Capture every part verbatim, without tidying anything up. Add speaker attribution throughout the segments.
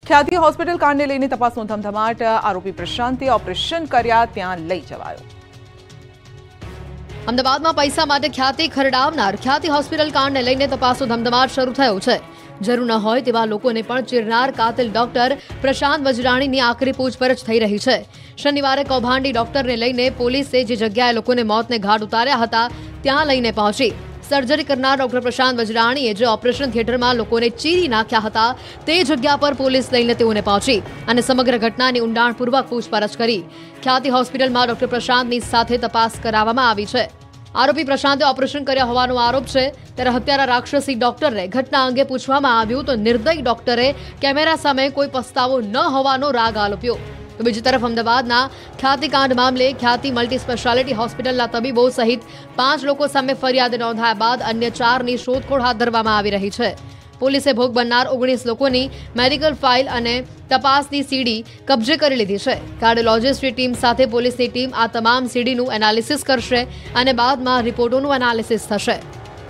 Speaker 1: ખ્યાતિ હોસ્પિટલ કાંડને લઈને તપાસનો ધમધમાટ। આરોપી પ્રશાંતે ઓપરેશન કર્યા ત્યાં લઈ જવાયો।
Speaker 2: અમદાવાદમાં પૈસા માટે ખ્યાતિ ખરડાવનાર ખ્યાતિ હોસ્પિટલ કાંડને લઈને તપાસનો ધમધમાટ શરૂ થયો છે। જરૂર ન હોય તેવા લોકોને પણ ચીરનાર કાતિલ ડોક્ટર પ્રશાંત વજરાણીની આકરી પૂછપરછ થઈ રહી છે। શનિવારે કૌભાંડી ડોક્ટરને લઈને પોલીસે જે જગ્યાએ લોકોને મોતને ઘાટ ઉતાર્યા હતા ત્યાં લઈને પહોંચી। सर्जरी करनार डॉक्टर प्रशांत वजराणीए जो ऑपरेशन थिएटर में लोकोने चीरी नाख्या हता ते जग्या पर पोलीस लईने तेओने पहोंची अने समग्र घटनानी ઊંડાણપૂર્વક पूछपरछ करी। ख्याति होस्पिटल में डॉक्टर प्रशांतनी साथे तपास करावामां आवी छे। आरोपी प्रशांते ऑपरेशन कर्या होवानो आरोप छे त्यारे हत्यारा राक्षसी डॉक्टरने घटना अंगे पूछवामां आव्युं तो निर्दयी डॉक्टरे केमेरा सामे कोई पछतावो न होवानो राग आलोप्यो। तो बीजी तरफ अमदावादना ख्याति कांड मामले ख्याति मल्टी स्पेशालिटी होस्पिटलना तबीबो सहित पांच लोको सामे फरियाद नोंधाया बाद अन्य चारनी शोधखोळ हाथ धरवामां आवी रही छे। पोलीसे भोग बननार ओगણીસ लोकोनी मेडिकल फाइल अने तपासनी सीडी कब्जे करी लीधी छे। कार्डियोलॉजिस्टनी टीम साथे पोलीसनी टीम आ तमाम सीडीनुं एनालिसिस करशे अने बादमां रिपोर्टोनुं एनालिसिस थशे।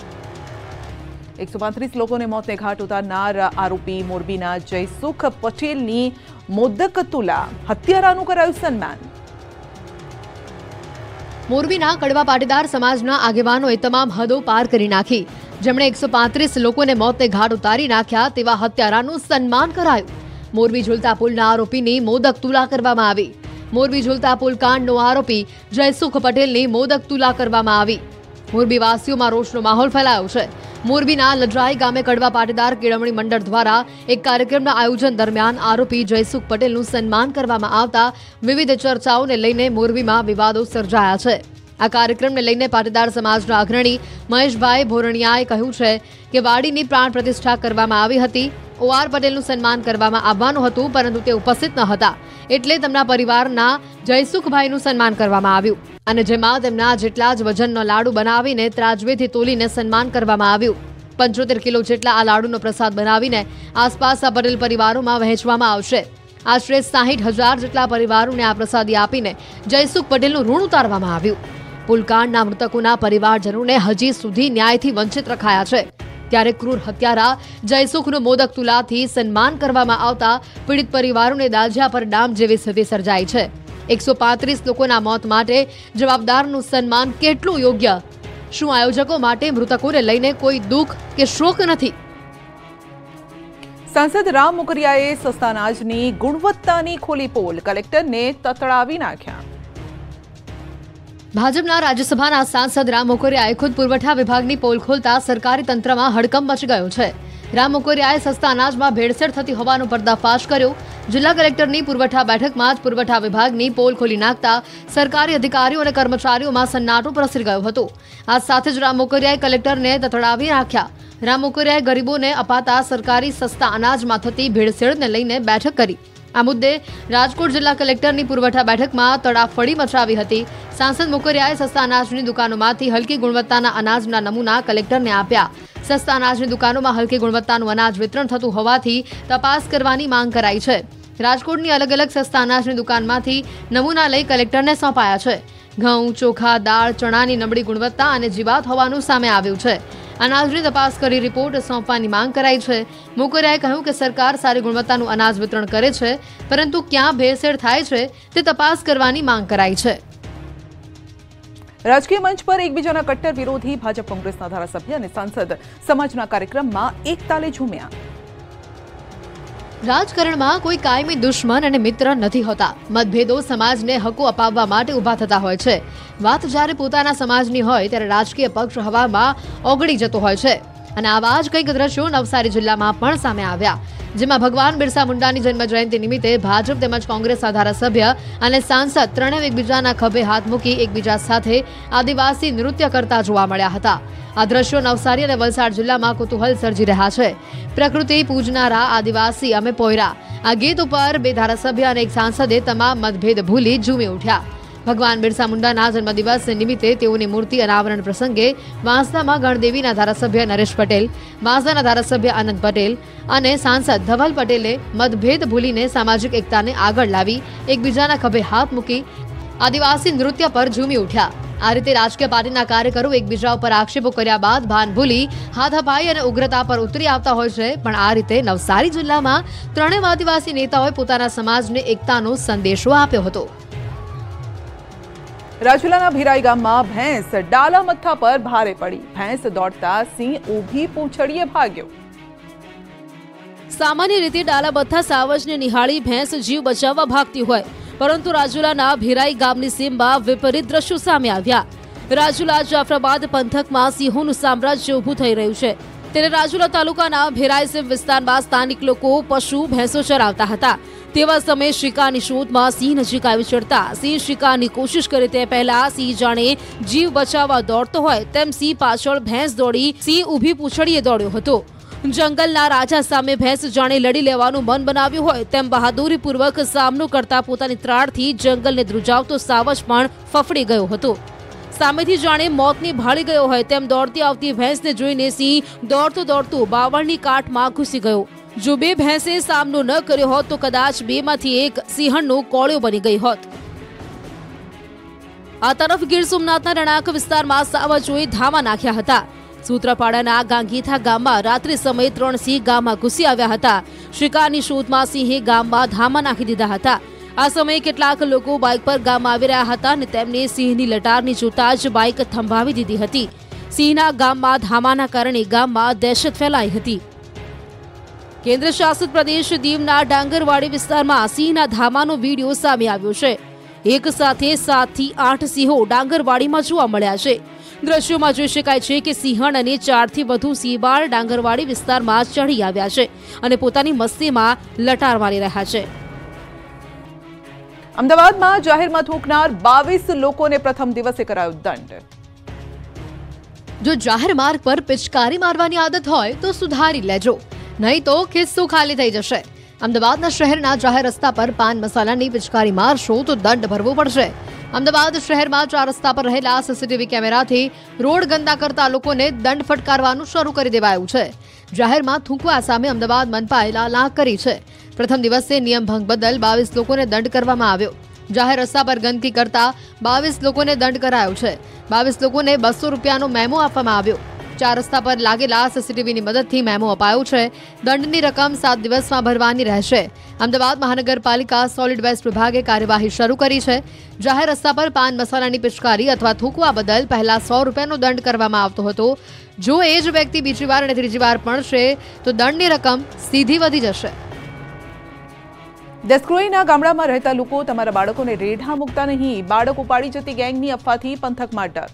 Speaker 1: एक सौ पैंतीस लोगों ने मौत ने घाट उतारनार आरोपी मोरबीना जयसुख पटेलनी मोदक तुला हत्याराનું કરાયું સન્માન।
Speaker 2: મોરબીના કડવા પાટીદાર સમાજના આગેવાનોએ તમામ હદો પાર કરી નાખી। જેમણે એક सौ पैंतीस લોકોને મોતને ઘાટ ઉતારી નાખ્યા તેવા હત્યારાનું સન્માન કરાયું। મોરબી ઝુલતા પુલના આરોપીની મોદક તુલા કરવામાં આવી। મોરબી ઝુલતા પુલ કાંડનો આરોપી જયસુખ પટેલની મોદક તુલા કરવામાં આવી। મોરબી વાસીઓમાં રોષનો માહોલ ફેલાયો છે। મોરબીના લજરાઈ ગામે કડવા પાટીદાર કેળવણી મંડળ દ્વારા એક કાર્યક્રમના આયોજન દરમિયાન આરોપી જયસુખ પટેલનું સન્માન કરવામાં આવતા વિવિધ ચર્ચાઓને લઈને મોરબીમાં વિવાદો સર્જાયા છે। આ કાર્યક્રમને લઈને પાટીદાર સમાજના અગ્રણી મહેશભાઈ ભોરણિયાએ કહ્યું છે કે વાડીની પ્રાણ પ્રતિષ્ઠા કરવામાં આવી હતી। ઓઆર પટેલનું સન્માન કરવામાં આવવાનું હતું પરંતુ તે ઉપસ્થિત ન હતા એટલે તેમના પરિવારના જયસુખભાઈનું સન્માન કરવામાં આવ્યું અને જેમાં તેમના જેટલા જ વજનનો લાડુ બનાવીને ત્રાજવેથી તોલીને સન્માન કરવામાં આવ્યું। પંચોતેર કિલો જેટલા આ લાડુનો પ્રસાદ બનાવીને આસપાસના પટેલ પરિવારોમાં વહેંચવામાં આવશે। આશરે સાહીઠ હજાર જેટલા પરિવારોને આ પ્રસાદી આપીને જયસુખ પટેલનું ઋણ ઉતારવામાં આવ્યું। પુલકાંડના મૃતકોના પરિવારજનોને હજી સુધી ન્યાયથી વંચિત રખાયા છે ત્યારે ક્રૂર હત્યારા જયસુખનું મોદક તુલાથી સન્માન કરવામાં આવતા પીડિત પરિવારોને દાઝ્યા પર ડામ જેવી સ્થિતિ સર્જાઈ છે। एक सौ पैंतीस लोकोना मौत माटे जवाबदारનું સન્માન કેટલું યોગ્ય? શું આયોજકો માટે મૃતકોને લઈને કોઈ દુઃખ કે શોક નથી?
Speaker 1: सांसद राम मोकरियाए सस्ता अनाजनी गुणवत्तानी खोली पोल कलेक्टरने ततड़ावी नाख्या।
Speaker 2: भाजपना राज्यसभाना सांसद राम मोकरियाए खुद पुरवठा विभागनी पोल खोलता सरकारी तंत्रमा हड़कंप मची गयो छे। राम मोकरियाए सस्ता अनाजमां भेड़सेड़ थती होवानो पर्दाफाश कर्यो। जिला कलेक्टरनी पुरवठा बेठकमां ज पुरवठा विभागनी पोल खोली नाखता सरकारी अधिकारीओ अने कर्मचारीओमां सन्नाटो प्रसरी गयो हतो। आ साथे ज राम मोकरियाए कलेक्टरने ततड़ावी नाख्या। राम मोकरियाए गरीबोने अपाता सरकारी सस्ता अनाजमां थती भेड़सेड़ने लईने बेठक करी। आ मुद्दे राजकोट जिला कलेक्टरनी पुरवठा बेठकमां तड़ाफड़ी मचावी हती। सांसद मोकरियाए सस्ता अनाजनी दुकानोमांथी हलकी गुणवत्ताना अनाजना नमूना कलेक्टरने आप्या। सस्ता अनाजनी दुकानोमां हलकी गुणवत्तानुं अनाज वितरण थतुं होवाथी तपास करवानी मांग कराई छे। राजकोटनी अलग अलग सस्ता अनाजनी दुकानमांथी नमूना लई कलेक्टरने सोंपाया छे। घઉં, ચોખા, દાળ, ચણાની નબળી ગુણવત્તા અને જીવાત હોવાનું સામે આવ્યું છે। અનાજની તપાસ કરી રિપોર્ટ સોંપવાની માંગ કરાઈ છે। મોકરિયાએ કહ્યું કે સરકાર સારી ગુણવત્તાનું અનાજ વિતરણ કરે છે પરંતુ ક્યાં ભેળસેળ થાય છે તે તપાસ કરવાની માંગ કરાઈ છે।
Speaker 1: राजकीय मंच पर एकबीजाना कट्टर विरोधी भाजप कांग्रेसना धारासभ्य अने सांसद समाजना कार्यक्रममां एक ताले झूम्या।
Speaker 2: રાજકારણમાં કોઈ કાયમી દુશ્મન અને મિત્ર નથી હોતા। મતભેદો સમાજને હકો અપાવવા માટે ઊભા થતા હોય છે। વાત જ્યારે પોતાના સમાજની હોય ત્યારે રાજકીય પક્ષ હવામાં ઓગળી જતો હોય છે અને આવા જ કંઈક દ્રશ્યો નવસારી જિલ્લામાં પણ સામે આવ્યા જેમાં ભગવાન બિરસા મુંડાની જન્મ જયંતિ નિમિત્તે ભાજપ તેમજ કોંગ્રેસના ધારાસભ્ય અને સાંસદ ત્રણેય એકબીજાના ખભે હાથ મૂકી એકબીજા સાથે આદિવાસી નૃત્ય કરતા જોવા મળ્યા હતા। आ दृश्यों नवसारी और वलसाड जिल्ला में कुतूहल सर्जी रहा है। प्रकृति पूजनारा आदिवासी अमे पोयरा आ गीत पर बे धारासभ्य और एक सांसदे तमाम मतभेद भूली झूमी उठ्या। भगवान बिरसा मुंडाना जन्मदिवस निमित्ते तेओनी मूर्ति अनावरण प्रसंगे वांसदामां गणदेवीना धारासभ्य नरेश पटेल, वांसदाना धारासभ्य आनंद पटेल और सांसद धवल पटेले मतभेद भूलीने सामाजिक एकताने आगळ लावी एकबीजाना खभे हाथ मूकी आदिवासी नृत्य पर झूमी उठ्या। આ રીતે રાજકીય પાર્ટીના કાર્યકરો એકબીજા ઉપર આક્ષેપો કર્યા બાદ ભાન ભૂલી હાથાપાઈ અને ઉગ્રતા પર ઉતરી આવતા હોય છે. પણ આ રીતે નવસારી જિલ્લામાં ત્રણેય આદિવાસી નેતાઓએ પોતાના સમાજને એકતાનો સંદેશો આપ્યો હતો.
Speaker 1: રાજુલાના ભીરાઈ ગામમાં ભેંસ ડાલા મથ્થા પર ભારે પડી. ભેંસ દોડતા સિંહ ઊભી પૂંછડીએ ભાગ્યો.
Speaker 3: સામાન્ય રીતે ડાલા મથ્થા સાવજને નિહાળી ભેંસ જીવ બચાવવા ભાગતી હોય, પરંતુ રાજુલાના ભીરાઈ ગામની સીમમાં વિપરીત દ્રશ્યો સામે આવ્યા. રાજુલા જાફરાબાદ પંથકમાં સિંહોનું સામ્રાજ્ય ઊભું થઈ રહ્યું છે. ત્યારે રાજુલા તાલુકાના ભીરાઈ સીમ વિસ્તારમાં સ્થાનિક લોકો પશુ ભેંસો ચરાવતા હતા. તેવા સમયે શિકારની શોધમાં સિંહ નજીક આવી ચડતા સિંહ શિકારની કોશિશ કરે તે પહેલા સિંહ જાણે જીવ બચાવવા દોડતો હોય તેમ સિંહ પાછળ ભેંસ દોડી સિંહ ઊભી પૂંછડીએ દોડ્યો હતો. જંગલના રાજા સામે ભેંસ જાણે લડી લેવાનું મન બનાવ્યું હોય તેમ બહાદુરીપૂર્વક સામનો કરતા પોતાની ત્રાડથી જંગલને ધ્રુજાવતો સાવજ પણ ફફડી ગયો હતો. સામેથી જાણે મોતને ભાળી ગયો હોય તેમ દોડતી આવતી ભેંસને જોઈને સિંહ દોડતો દોડતો બાવળની કાટમાં ઘૂસી ગયો. જો બે ભેંસે સામનો ન કર્યો હોત તો કદાચ બેમાંથી એક સિંહણનો કોળિયો બની ગઈ હોત. આ તરફ ગીર સોમનાથના રણાક વિસ્તારમાં સાવજોએ ધામા નાખ્યા હતા. સૂત્રાપાડાના ગાંગીથા ગામમાં રાત્રિ સમયે ત્રણ સિંહ ગામમાં ઘૂસી આવ્યા હતા. શિકારની શોધમાં સિંહે ગામમાં ધામા નાખી દીધા હતા. આ સમયે કેટલાક લોકો બાઇક પર ગામમાં આવી રહ્યા હતા અને તેમને સિંહની લટારની જોતા જ બાઇક થંભાવી દીધી હતી. સિંહના ગામમાં ધામાના કારણે ગામમાં દહેશત ફેલાઈ હતી. કેન્દ્ર શાસિત પ્રદેશ દીવના ડાંગરવાડી વિસ્તારમાં સિંહના ધામાનો વિડીયો સામે આવ્યો છે. એક સાથે સાત થી આઠ સિંહો ડાંગરવાડીમાં જોવા મળ્યા છે. દ્રશ્યોમાં જોઈ શકાય છે કે સિંહણ અને ચારથી વધુ સિંહબાળ ડાંગરવાડી વિસ્તારમાં ચઢી આવ્યા છે અને પોતાની મસ્તીમાં લટાર મારી રહ્યા છે.
Speaker 1: અમદાવાદમાં જાહેરમાં થૂંકનાર બાવીસ લોકોને પ્રથમ દિવસે કરાયો દંડ.
Speaker 2: જો જાહેર માર્ગ પર પિચકારી મારવાની આદત હોય તો સુધારી લેજો, નહીં તો ખિસ્સું ખાલી થઈ જશે. અમદાવાદના શહેરના જાહેર રસ્તા પર પાન મસાલાની પિચકારી મારશો તો દંડ ભરવો પડશે. અમદાવાદ શહેરમાં ચાર રસ્તા પર રહેલા સીસીટીવી કેમેરાથી રોડ ગંદા કરતા લોકોને દંડ ફટકારવાનું શરૂ કરી દેવાયું છે. જાહેરમાં થૂંકવા સામે અમદાવાદ મનપાએ લાલાક કરી છે. પ્રથમ દિવસે નિયમ ભંગ બદલ બાવીસ લોકોને દંડ કરવામાં આવ્યો. જાહેર રસ્તા પર ગંદકી કરતા બાવીસ લોકોને દંડ કરાયો છે. બાવીસ લોકોને બસો રૂપિયાનો મેમો આપવામાં આવ્યો. ચાર રસ્તા પર લાગેલા સીસીટીવીની મદદથી મેમો અપાયો છે. દંડની રકમ સાત દિવસમાં ભરવાની રહેશે. અમદાવાદ મહાનગરપાલિકા સોલિડ વેસ્ટ વિભાગે કાર્યવાહી શરૂ કરી છે. જાહેર રસ્તા પર પાન મસાલાની પિચકારી અથવા થૂંકવા બદલ પહેલા સો રૂપિયાનો દંડ કરવામાં આવતો હતો. જો એ જ વ્યક્તિ બીજી વાર અને ત્રીજી વાર પડશે તો દંડની રકમ સીધી વધી જશે.
Speaker 1: દસક્રોઈના ગામડામાં રહેતા લોકો તમારા બાળકોને રેઢા મૂકતા નહીં. બાળક ઉપાડી જતી ગેંગની અફવાથી પંથકમાં ડર.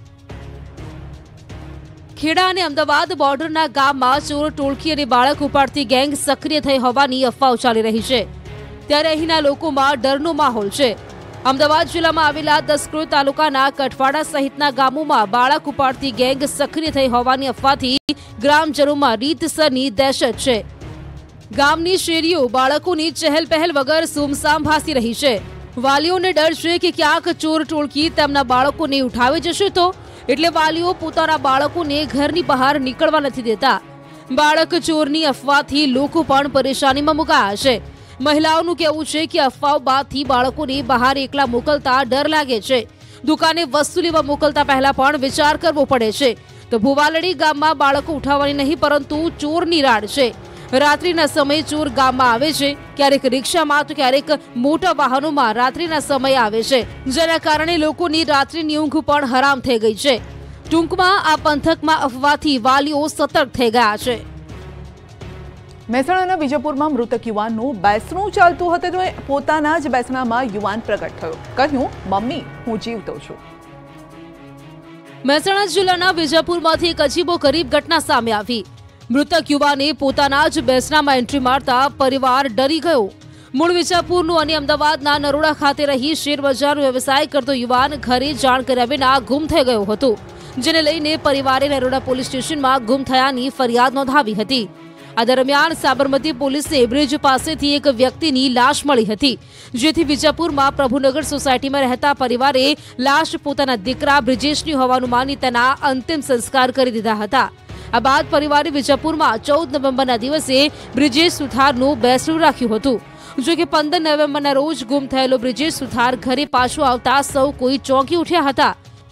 Speaker 3: ખેડા અને અમદાવાદ બોર્ડરના ગામમાં ચોર ટોળકી અને બાળક ઉપાડતી ગેંગ સક્રિય થઈ હોવાની અફવાઓ ચાલી રહી છે. ત્યારે અહીંના લોકોમાં ડરનો માહોલ છે. અમદાવાદ જિલ્લામાં આવેલા દસક્રોઈ તાલુકાના કઠવાડા સહિતના ગામોમાં બાળક ઉપાડતી ગેંગ સક્રિય થઈ હોવાની અફવાથી ગ્રામજનોમાં રીતસરની દહેશત છે. ગામની શેરીઓ બાળકોની ચહેલ પહેલ વગર સુમસામ ભાસી રહી છે. વાલીઓને ડર છે કે ક્યાંક ચોર ટોળકી તેમના બાળકોને ઉઠાવી જશે તો એટલે વાલીઓ પોતાના બાળકોને ઘરની બહાર નીકળવા નથી દેતા. બાળક ચોરની અફવાથી લોકો પણ પરેશાનીમાં મુકાયા છે. મહિલાઓનું કહેવું છે કે અફવાઓ બાદથી બાળકોને બહાર એકલા મોકલતા ડર લાગે છે. દુકાને વસ્તુ લેવા મોકલતા પહેલા પણ વિચાર કરવો પડે છે. તો ભુવાલડી ગામમાં બાળકો ઉઠાવવાની નહીં પરંતુ ચોરની રાડ છે. રાત્રિના સમયે ચોર ગામમાં આવે છે. ક્યારેક રિક્ષામાં તો ક્યારેક મોટા વાહનોમાં રાત્રિના સમયે આવે છે, જેના કારણે લોકોની રાત્રિની ઊંઘ પણ હરામ થઈ ગઈ છે. ટૂંકમાં આ પંથકમાં અફવાથી વાલીઓ સતર્ક થઈ ગયા છે.
Speaker 1: મહેસાણાના વિજયપુરમાં મૃતક યુવાનનું બેસણું ચાલતું હતું તો પોતાના જ બેસણામાં યુવાન પ્રગટ થયો. કહ્યું, મમ્મી હું જીવતો છું.
Speaker 3: મહેસાણા જિલ્લાના વિજયપુરમાંથી એક અજીબો ગરીબ ઘટના સામે આવી. મૃતક યુવાને પોતાના જ બેસણામાં એન્ટ્રી મારતા પરિવાર ડરી ગયો. મૂળ વિજાપુરનું અને અમદાવાદના નરોડા ખાતે રહી શેરબજારનો વ્યવસાય કરતો યુવાન ઘરે જાણ કર્યા વિના ગુમ થઈ ગયો હતો, જેને લઈને પરિવારે નરોડા પોલીસ સ્ટેશનમાં ગુમ થયાની ફરિયાદ નોંધાવી હતી. આ દરમિયાન સાબરમતી પોલીસે બ્રિજ પાસેથી એક વ્યક્તિની લાશ મળી હતી, જેથી વિજાપુરમાં પ્રભુનગર સોસાયટીમાં રહેતા પરિવારે લાશ પોતાના દીકરા બ્રિજેશની હોવાનું માની તેના અંતિમ સંસ્કાર કરી દીધા હતા. આ બાદ પરિવારે વિજાપુરમાં ચૌદ નવેમ્બરના દિવસે બ્રિજેશ સુથારનું બેસણું રાખ્યું હતું. જો કે પંદર નવેમ્બરના રોજ ગુમ થયેલો બ્રિજેશ સુથાર ઘરે પાછો આવતા સૌ કોઈ ચોંકી ઉઠ્યા હતા.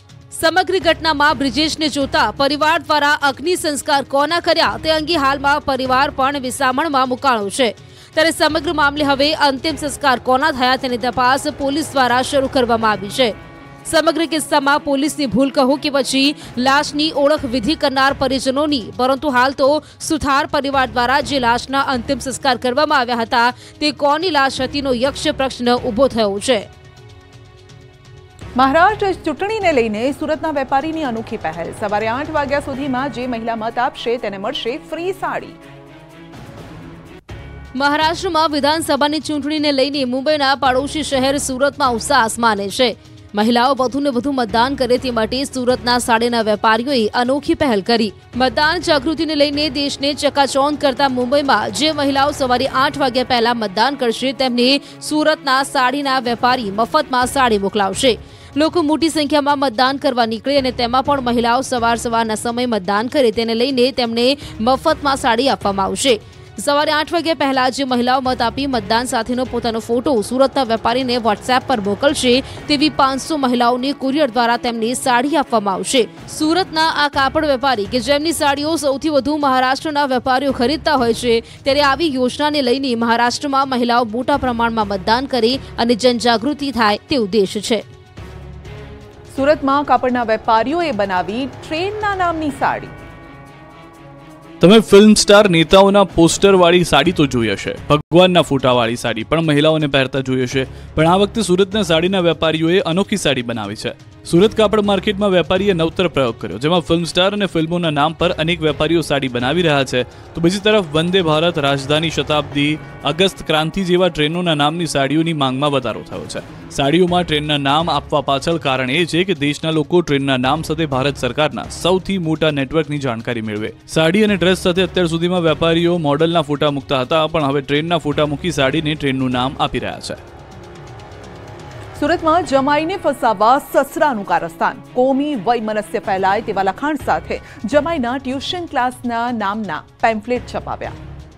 Speaker 3: સમગ્ર ઘટનામાં બ્રિજેશને જોતા પરિવાર દ્વારા અગ્નિ સંસ્કાર કોના કર્યા તે અંગે હાલમાં પરિવાર પણ વિસામણમાં મુકાણો છે। ત્યારે સમગ્ર મામલે હવે અંતિમ સંસ્કાર કોના થયા તેની તપાસ પોલીસ દ્વારા શરૂ કરવામાં આવી છે। સમગ્ર કિસ્સામાં પોલીસની ભૂલ કહો કે પછી લાશની ઓળખ વિધિ કરનાર પરિજનોની, પરંતુ હાલ તો સુથાર પરિવાર દ્વારા જે લાશના અંતિમ સંસ્કાર કરવામાં આવ્યા હતા તે કોની લાશ હતીનો યક્ષ પ્રશ્ન ઊભો થયો છે।
Speaker 1: મહારાષ્ટ્ર ચૂંટણીને લઈને સુરતના વેપારીની અનોખી પહેલ। સવારે આઠ વાગ્યા સુધીમાં જે મહિલા મત આપશે તેને મળશે ફ્રી સાડી।
Speaker 3: મહારાષ્ટ્રમાં વિધાનસભાની ચૂંટણીને લઈને મુંબઈના પડોશી શહેર સુરતમાં ઉત્સાહ આસમાને છે। મહિલાઓ વધુને વધુ મતદાન કરે તે માટે સુરતના સાડીના વેપારીઓએ અનોખી પહેલ કરી। મતદાન જાગૃતિને લઈને દેશને ચકાચૌંધ કરતા મુંબઈમાં જે મહિલાઓ સવારે આઠ વાગ્યા પહેલા મતદાન કરશે તેમને સુરતના સાડીના વેપારી મફતમાં સાડી મોકલાવશે। લોકો મોટી સંખ્યામાં મતદાન કરવા નીકળે અને તેમાં પણ મહિલાઓ સવાર સવારના સમય મતદાન કરે તેને લઈને તેમને મફતમાં સાડી આપવામાં આવશે। સવારે આઠ વાગ્યા પહેલા જે મહિલાઓ મત આપી મતદાન સાથેનો પોતાનો ફોટો સુરતના વેપારીને વોટ્સએપ પર મોકલશે તેવી પાંચસો મહિલાઓને કુરિયર દ્વારા તેમને સાડી આપવામાં આવશે। સુરતના આ કાપડ વેપારી કે જેમની સાડીઓ સૌથી વધુ મહારાષ્ટ્રના વેપારીઓ ખરીદતા હોય છે ત્યારે આવી યોજનાને લઈને મહારાષ્ટ્રમાં મહિલાઓ મોટા પ્રમાણમાં મતદાન કરે અને જનજાગૃતિ થાય તે ઉદ્દેશ છે।
Speaker 1: સુરતમાં કાપડના વેપારીઓએ બનાવી ટ્રેનના નામની સાડી।
Speaker 4: તમે ફિલ્મ સ્ટાર નેતાઓના પોસ્ટર વાળી સાડી તો જોઈ હશે, ભગવાનના ફોટા વાળી સાડી પણ મહિલાઓને પહેરતા જોઈ હશે, પણ આ વખતે સુરતના સાડીના વેપારીઓએ અનોખી સાડી બનાવી છે। સુરત કાપડ માર્કેટમાં વેપારીએ નવતર પ્રયોગ કર્યો જેમાં ફિલ્મ સ્ટાર અને ફિલ્મોના નામ પર અનેક વેપારીઓ સાડી બનાવી રહ્યા છે, તો બીજી તરફ વંદે ભારત, રાજધાની શતાબ્દી, અગસ્ત ક્રાંતિ જેવા ટ્રેનોના નામની સાડીઓની માંગમાં વધારો થયો છે। સાડીઓમાં ટ્રેનના નામ આપવા પાછળ કારણ એ છે કે દેશના લોકો ટ્રેનના નામ સાથે ભારત સરકારના સૌથી મોટા નેટવર્કની જાણકારી મેળવે। સાડી અને ડ્રેસ સાથે અત્યાર સુધીમાં વેપારીઓ મોડલના ફોટા મૂકતા હતા, પણ હવે ટ્રેનના ફોટા મૂકી સાડીને ટ્રેનનું નામ આપી રહ્યા છે।
Speaker 1: સુરતમાં જમાઈને ફસાવવા સસરાનું કારસ્તાન। કોમી વૈમનસ્ય ફેલાય તેવા લખાણ સાથે જમાઈના ટ્યુશન ક્લાસના નામના પેમ્ફલેટ છપાવ્યા।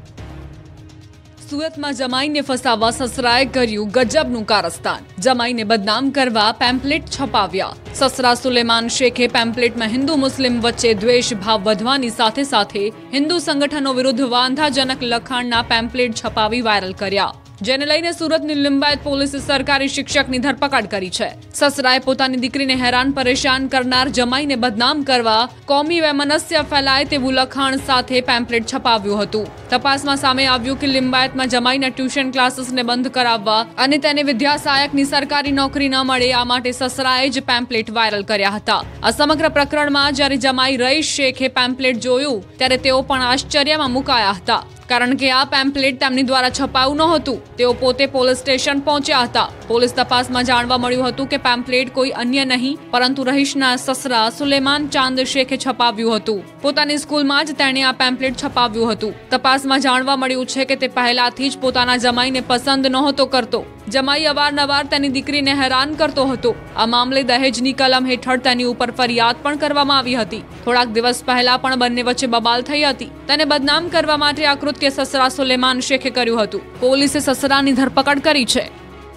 Speaker 5: સુરતમાં જમાઈને ફસાવવા સસરાએ કર્યું ગજબનું કારસ્તાન। જમાઈને બદનામ કરવા પેમ્ફલેટ છપાવ્યા। સસરા સુલેમાન શેખે પેમ્ફલેટમાં હિન્દુ મુસ્લિમ વચ્ચે દ્વેષ ભાવ વધવાની સાથે સાથે હિન્દુ સંગઠનો વિરુદ્ધ વાંધાજનક લખાણના પેમ્ફલેટ છપાવી વાયરલ કર્યા, જેને લઈને સુરતની લિંબાયત પોલીસે સરકારી શિક્ષકની ધરપકડ કરી છે। સસરાએ પોતાની દીકરીને હેરાન પરેશાન કરનાર જમાઈને બદનામ કરવા કોમી વૈમનસ્ય ફેલાય તેવું લખાણ સાથે પેમ્ફલેટ છપાવ્યું હતું। તપાસમાં સામે આવ્યું કે લિંબાયતમાં જમાઈના ટ્યુશન ક્લાસીસને બંધ કરાવવા અને તેને વિદ્યા સહાયકની સરકારી નોકરી ન મળે આ માટે સસરાએ જ પેમ્ફલેટ વાયરલ કર્યા હતા। આ સમગ્ર પ્રકરણમાં જ્યારે જમાઈ રઈસ શેખે પેમ્ફલેટ જોયું ત્યારે તેઓ પણ આશ્ચર્યમાં મુકાયા હતા, કારણ કે આ પેમ્ફલેટ તેમની દ્વારા છપાયું નહોતું। તેઓ પોતે પોલીસ સ્ટેશન પહોંચ્યા હતા। પોલીસ તપાસમાં જાણવા મળ્યું હતું કે પેમ્ફલેટ કોઈ અન્ય નહીં પરંતુ રહીશના સસરા સુલેમાન ચાંદ શેખે છપાવ્યું હતું। પોતાની સ્કૂલમાં જ તેણે આ પેમ્ફલેટ છપાવ્યું હતું। તપાસમાં જાણવા મળ્યું છે કે તે પહેલાથી જ પોતાના જમાઈને પસંદ નહોતો કરતો। જમાઈ અવારનવાર તેની દીકરીને હેરાન કરતો હતો। આ મામલે દહેજની કલમ હેઠળ તેની ઉપર ફરિયાદ પણ કરવામાં આવી હતી। થોડાક દિવસ પહેલા પણ બંને વચ્ચે બબાલ થઈ હતી। તેને બદનામ કરવા માટે આ કૃત્ય સસરા સુલેમાન શેખે કર્યું હતું। પોલીસે સસરાની ધરપકડ કરી છે।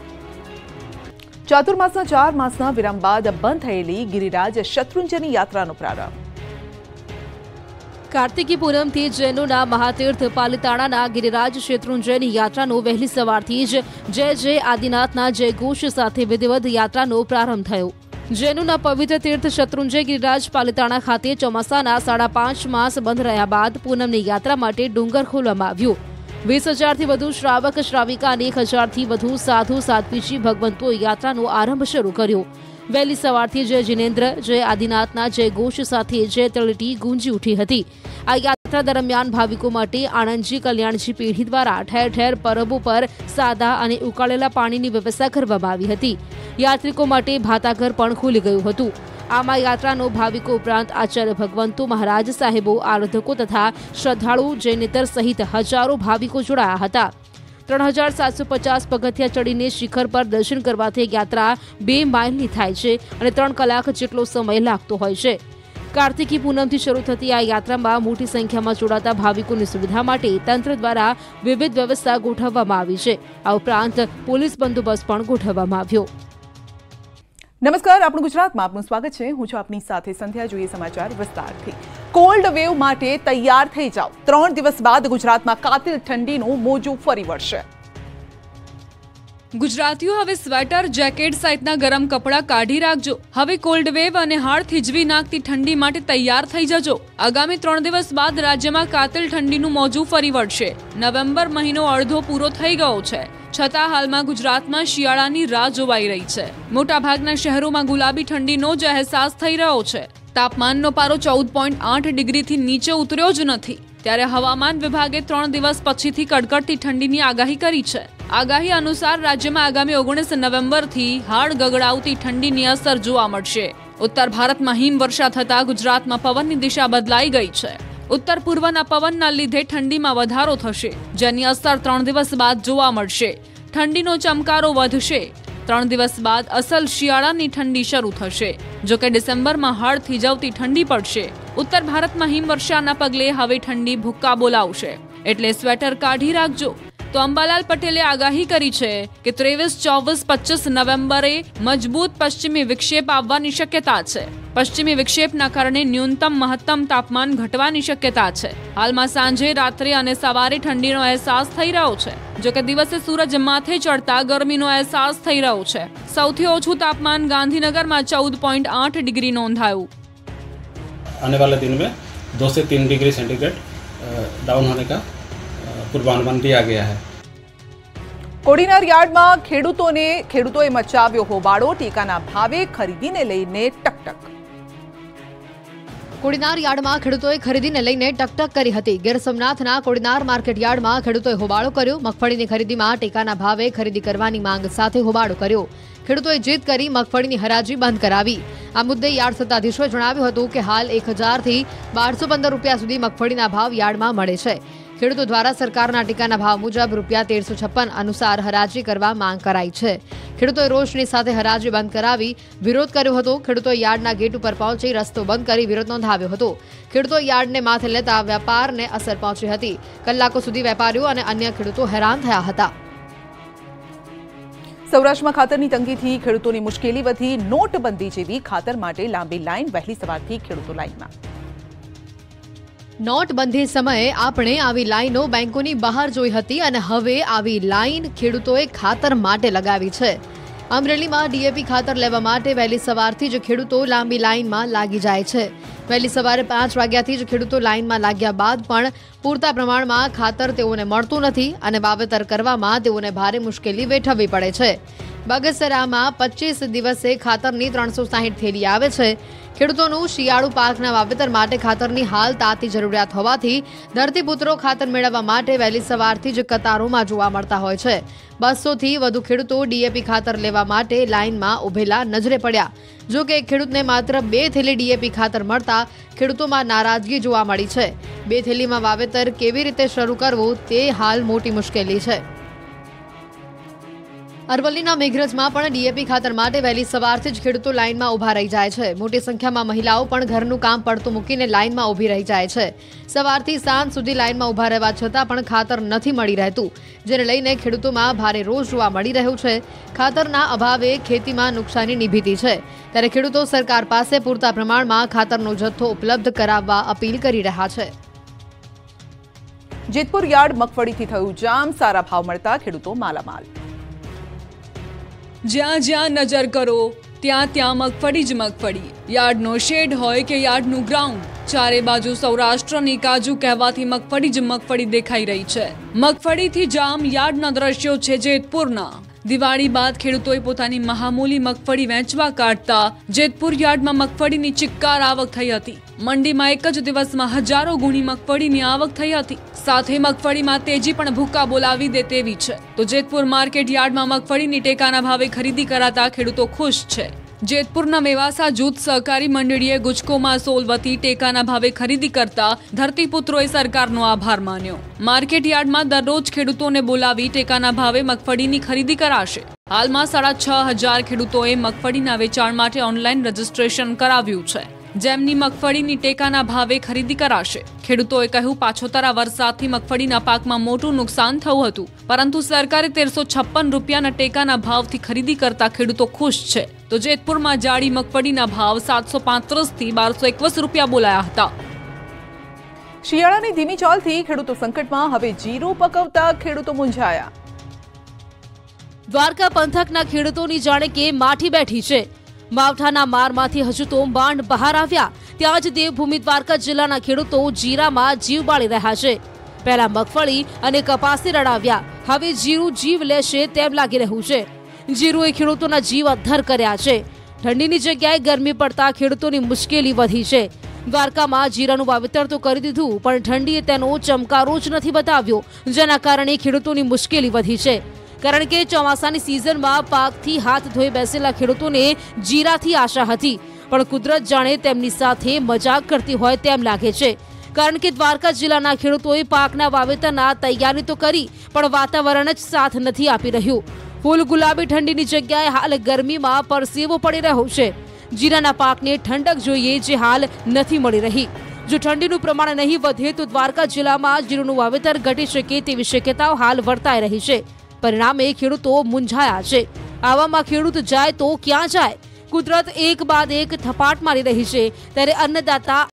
Speaker 1: ચાતુર્માસના ચાર માસના વિરામ બાદ બંધ થયેલી ગિરિરાજ શત્રુંજયની યાત્રાનો પ્રારંભ।
Speaker 3: કાર્તિકી પૂનમથી જૈનોના મહાતીર્થ પાલિતાણાના ગિરિરાજ શેત્રુંજયની યાત્રાનો વહેલી સવારથી જ જય જય આદિનાથના જયઘોષ સાથે વિધિવત યાત્રાનો પ્રારંભ થયો। જૈનોના પવિત્ર તીર્થ શત્રુંજય ગિરિરાજ પાલિતાણા ખાતે ચોમાસાના સાડા પાંચ માસ બંધ રહ્યા બાદ પૂનમની યાત્રા માટે ડુંગર ખોલવામાં આવ્યો। વીસ હજારથી વધુ શ્રાવક શ્રાવિકા અને એક હજારથી વધુ સાધુ સાધ્વીજી ભગવંતોએ યાત્રાનો આરંભ શરૂ કર્યો। વહેલી સવારથી જય જિનેન્દ્ર, જય આદિનાથના જય ઘોષ સાથે જય તળેટી ગુંજી ઉઠી હતી। આ યાત્રા દરમિયાન ભાવિકો માટે આણંદજી કલ્યાણજી પેઢી દ્વારા ઠેર ઠેર પરબો પર સાદા અને ઉકાળેલા પાણીની વ્યવસ્થા કરવામાં આવી હતી। યાત્રિકો માટે ભાતાઘર પણ ખુલી ગયું હતું। આમાં યાત્રાનો ભાવિકો ઉપરાંત આચાર્ય ભગવંતો, મહારાજ સાહેબો, આરાધકો તથા શ્રદ્ધાળુ, જૈનેતર સહિત હજારો ભાવિકો જોડાયા હતા। ત્રણ હજાર સાતસો પચાસ પગથિયા ચડીને શિખર પર દર્શન કરવાથી યાત્રા બે માઇલની થાય છે અને ત્રણ કલાક જેટલો સમય લાગતો હોય છે। કાર્તિકી પૂનમથી શરૂ થતી આ યાત્રામાં મોટી સંખ્યામાં જોડાતા ભાવિકોની સુવિધા માટે તંત્ર દ્વારા વિવિધ વ્યવસ્થા ગોઠવવામાં આવી છે। આ ઉપરાંત પોલીસ બંદોબસ્ત પણ ગોઠવવામાં આવ્યો।
Speaker 1: નમસ્કાર, આપણું ગુજરાતમાં આપનું સ્વાગત છે. હું છું આપની સાથે સંધ્યા. જોઈએ સમાચાર વિસ્તારથી. કોલ્ડ વેવ માટે તૈયાર થઈ જાઓ. ત્રણ દિવસ બાદ ગુજરાતમાં કાતિલ ઠંડીનું મોજું ફરી વળશે.
Speaker 5: ગુજરાતીઓ હવે સ્વેટર, જેકેટ સહિતના ગરમ કપડાં કાઢી રાખજો. હવે કોલ્ડ વેવ અને હાડ થીજવી નાખતી ઠંડી માટે તૈયાર થઈ જજો. આગામી ત્રણ દિવસ બાદ રાજ્યમાં કાતિલ ઠંડીનું મોજું ફરી વળશે. નવેમ્બર મહિનો અડધો પૂરો થઈ ગયો છે, છતાં હાલમાં ગુજરાતમાં શિયાળાની રાહ જોવાઈ રહી છે. મોટાભાગના શહેરોમાં ગુલાબી ઠંડીનો જ અહેસાસ થઈ રહ્યો છે. તાપમાનનો પારો ચૌદ પોઈન્ટ આઠ ડિગ્રીથી નીચે ઉતર્યો જ નથી. ત્યારે હવામાન વિભાગે ત્રણ દિવસ પછીથી કડકડતી ઠંડીની આગાહી કરી છે. આગાહી અનુસાર રાજ્યમાં આગામી ઓગણીસ નવેમ્બરથી હાડ ગગડાવતી ઠંડીની અસર જોવા મળશે. ઉત્તર ભારતમાં હિમવર્ષા થતા ગુજરાતમાં પવનની દિશા બદલાઈ ગઈ છે. ઉત્તર પૂર્વના પવનના લીધે ઠંડીમાં વધારો થશે, જેની અસર ત્રણ દિવસ બાદ જોવા મળશે. ઠંડીનો ચમકારો વધશે. ત્રણ દિવસ બાદ અસલ શિયાળાની ઠંડી શરૂ થશે. જો કે ડિસેમ્બરમાં હાડ થીજવતી ઠંડી પડશે. ઉત્તર ભારતમાં હિમવર્ષાના પગલે હવે ઠંડી ભૂક્કા બોલાવશે, એટલે સ્વેટર કાઢી રાખજો. તો અંબાલાલ પટેલે આગાહી કરી છે કે ત્રેવીસ, ચોવીસ, પચીસ નવેમ્બરે મજબૂત પશ્ચિમી વિક્ષેપ આવવાની શક્યતા છે. પશ્ચિમી વિક્ષેપના કારણે ન્યૂનતમ મહત્તમ તાપમાન ઘટવાની શક્યતા છે. હાલમાં સાંજે, રાત્રે અને સવારે ઠંડીનો અહેસાસ થઈ રહ્યો છે. જો કે દિવસે સૂરજ માથે ચડતા ગરમીનો અહેસાસ થઈ રહ્યો છે. સૌથી ઓછું તાપમાન ગાંધીનગરમાં ચૌદ પોઈન્ટ આઠ ડિગ્રી નોંધાયું.
Speaker 6: आने वाले दिन में दो से तीन डिग्री सेंटीग्रेड डाउन होने का पूर्वानुमान दिया गया है.
Speaker 1: કોડીનાર યાર્ડમાં ખેડૂતોને ખેડૂતોએ મચાવ્યો હોબાળો. ટેકાના ભાવે ખરીદીને લઈને ટકટક.
Speaker 2: કોડીનાર યાર્ડમાં ખેડૂતોએ ખરીદીને લઈને ટકટક કરી હતી. ગીર સોમનાથના કોડીનાર માર્કેટ યાર્ડમાં ખેડૂતોએ હોબાળો કર્યો. મગફળીની ખરીદીમાં ટેકાના ભાવે ખરીદી કરવાની માંગ સાથે હોબાળો કર્યો. ખેડૂતોએ જીદ કરી મગફળીની હરાજી બંધ કરાવી. આ મુદ્દે યાર્ડ સત્તાધીશોએ જણાવ્યું હતું કે હાલ એક હજારથી બારસો પંદર રૂપિયા સુધી મગફળીના ભાવ યાર્ડમાં મળે છે. ખેડૂતો દ્વારા સરકારના ટેકાના ભાવ મુજબ રૂપિયા તેરસો છપ્પન અનુસાર હરાજી કરવા માંગ કરાઈ છે. ખેડૂતોએ રોષની સાથે હરાજી બંધ કરાવી વિરોધ કર્યો હતો. ખેડૂતોએ યાર્ડના ગેટ ઉપર પહોંચી રસ્તો બંધ કરી વિરોધ નોંધાવ્યો હતો. ખેડૂતો યાર્ડને માથે લેતા વેપારને અસર પહોંચી હતી. કલાકો સુધી વેપારીઓ અને અન્ય ખેડૂતો હેરાન થયા હતા.
Speaker 1: સૌરાષ્ટ્રમાં ખાતરની તંગીથી ખેડૂતોની મુશ્કેલી વધી. નોટબંધી જેવી ખાતર માટે લાંબી લાઈન. વહેલી સવારથી ખેડૂતો લાઈનમાં.
Speaker 2: નોટબંધી સમયે આપણે આવી લાઈનો બેંકોની બહાર જોઈ હતી અને હવે આવી લાઈન ખેડૂતોએ ખાતર માટે લગાવી છે. અમરેલીમાં ડીએપી ખાતર લેવા માટે વહેલી સવારથી જ ખેડૂતો લાંબી લાઈનમાં લાગી જાય છે. વહેલી સવારે પાંચ વાગ્યાથી જ ખેડૂતો લાઈનમાં લાગ્યા બાદ પણ પૂરતા પ્રમાણમાં ખાતર તેઓને મળતું નથી અને વાવેતર કરવામાં તેઓને ભારે મુશ્કેલી વેઠવવી પડે છે. બગસરામાં પચીસ દિવસે ખાતરની ત્રણસો સાહીઠ થેલી આવે છે. ખેડૂતોનું શિયાળુ પાકના વાવેતર માટે ખાતરની હાલ તાતી જરૂરિયાત હોવાથી ધરતીપુત્રો ખાતર મેળવવા માટે વહેલી સવારથી જ કતારોમાં જોવા મળતા હોય છે. બસોથી વધુ ખેડૂતો ડીએપી ખાતર લેવા માટે લાઇનમાં ઉભેલા નજરે પડ્યા. જો કે ખેડૂતને માત્ર બે થેલી ડીએપી ખાતર મળતા ખેડૂતોમાં નારાજગી જોવા મળી છે. બે થેલીમાં વાવેતર કેવી રીતે શરૂ કરવું તે હાલ મોટી મુશ્કેલી છે. અરવલ્લીના મેઘરજમાં પણ ડીએપી ખાતર માટે વહેલી સવારથી જ ખેડૂતો લાઇનમાં ઊભા રહી જાય છે. મોટી સંખ્યામાં મહિલાઓ પણ ઘરનું કામ પડતું મૂકીને લાઇનમાં ઊભી રહી જાય છે. સવારથી સાંજ સુધી લાઇનમાં ઊભા રહેવા છતાં પણ ખાતર નથી મળી રહેતું, જેને લઈને ખેડૂતોમાં ભારે રોષ જોવા મળી રહ્યું છે. ખાતરના અભાવે ખેતીમાં નુકસાની નિભીતી છે, ત્યારે ખેડૂતો સરકાર પાસે પૂરતા પ્રમાણમાં ખાતરનો જથ્થો ઉપલબ્ધ કરાવવા અપીલ કરી રહ્યા છે.
Speaker 1: જેતપુર યાર્ડ મગફળીથી થયું જામ. સારા ભાવ મળતા ખેડૂતો માલામાલ.
Speaker 5: જ્યાં જ્યાં નજર કરો ત્યાં ત્યાં મગફળી જ મગફળી. યાર્ડનો શેડ હોય કે યાર્ડનું ગ્રાઉન્ડ, ચારે બાજુ સૌરાષ્ટ્રની કાજુ કહેવાથી મગફળી જ મગફળી દેખાઈ રહી છે. મગફળીથી જામ યાર્ડના દ્રશ્યો છે જેતપુરના. દિવાળી બાદ ખેડૂતોએ પોતાની મહામૂલી મગફળી વેચવા કાઢતા જેતપુર યાર્ડમાં મગફળીની ચિક્કાર આવક થઈ હતી. મંડીમાં એક જ દિવસમાં હજારો ગુણી મગફળીની આવક થઈ હતી. સાથે મગફળીમાં તેજી પણ ભૂક્કા બોલાવી દે તેવી છે. તો જેતપુર માર્કેટ યાર્ડમાં મગફળીની ટેકાના ભાવે ખરીદી કરાતા ખેડૂતો ખુશ છે. જેતપુરના મેવાસા જૂથ સહકારી મંડળીએ ગુજકોમાં સોલ વતી ટેકાના ભાવે ખરીદી કરતા ધરતીપુત્રોએ સરકારનો આભાર માન્યો. માર્કેટ યાર્ડમાં દરરોજ ખેડૂતોને બોલાવી ટેકાના ભાવે મગફળીની ખરીદી કરાશે. હાલમાં સાડા છ હજાર ખેડૂતોએ મગફળીના વેચાણ માટે ઓનલાઈન રજીસ્ટ્રેશન કરાવ્યું છે. જેમની મગફળીની ટેકાના ભાવે ખરીદી કરાશે। ખેડૂતોએ કહ્યું, પાછોતરા વરસાદથી મગફળીના પાકમાં મોટું નુકસાન થયું હતું, પરંતુ સરકારે તેરસો છપ્પન રૂપિયાના ટેકાના ભાવથી ખરીદી કરતા ખેડૂતો ખુશ છે। તો જેતપુરમાં જાડી મગફળીના ભાવ સાતસો પાંત્રીસ થી બારસો એકવીસ રૂપિયા બોલાયા હતા।
Speaker 1: શિયાળાની ધીમી ચાલથી ખેડૂતો સંકટમાં, હવે જીરું પકવતા ખેડૂતો મૂંઝાયા।
Speaker 3: દ્વારકા પંથકના ખેડૂતોની જાણે કે માઠી બેઠી છે। માવઠાના મારમાંથી હજુ તો માંડ બહાર આવ્યા, ત્યાં જ દેવભૂમિ દ્વારકા જિલ્લાના ખેડૂતો જીરામાં જીવ બાળી રહ્યા છે। પહેલા મગફળી અને કપાસી રડાવ્યા, હવે જીરું જીવ લેશે તેમ લાગી રહ્યું છે। જીરુએ ખેડૂતોના જીવ અદ્ધર કર્યા છે। ઠંડીની જગ્યાએ ગરમી પડતા ખેડૂતોની મુશ્કેલી વધી છે। દ્વારકામાં જીરાનું વાવેતર તો કરી દીધું, પણ ઠંડીએ તેનો ચમકારો જ નથી બતાવ્યો, જેના કારણે ખેડૂતોની મુશ્કેલી વધી છે। કારણ કે ચોમાસાની સિઝનમાં પાકથી હાથ ધોઈ બેસેલા ખેડૂતોને જીરાથી આશા હતી, પણ કુદરત જાણે તેમની સાથે મજાક કરતી હોય તેમ લાગે છે। કારણ કે દ્વારકા જિલ્લાના ખેડૂતોએ પાકના વાવેતરના તૈયારી તો કરી, પણ વાતાવરણ જ સાથ નથી આપી રહ્યું। ફૂલ ગુલાબી ઠંડીની જગ્યાએ હાલ ગરમીમાં પરસેવો પડી રહ્યો છે। જીરાના પાકને ઠંડક જોઈએ, જે હાલ નથી મળી રહી। જો ઠંડીનું પ્રમાણ નહીં વધે તો દ્વારકા જિલ્લામાં જીરુનું વાવેતર ઘટી શકે તેવી શક્યતાઓ હાલ વર્તાઈ રહી છે। પરિણામે ખેડૂતો મૂંઝાયા છે। આવામાં ખેડૂત જાય તો ક્યાં જાય? કુદરત એક બાદ એક થપાટ મારી રહી છે, ત્યારે અન્નદાતા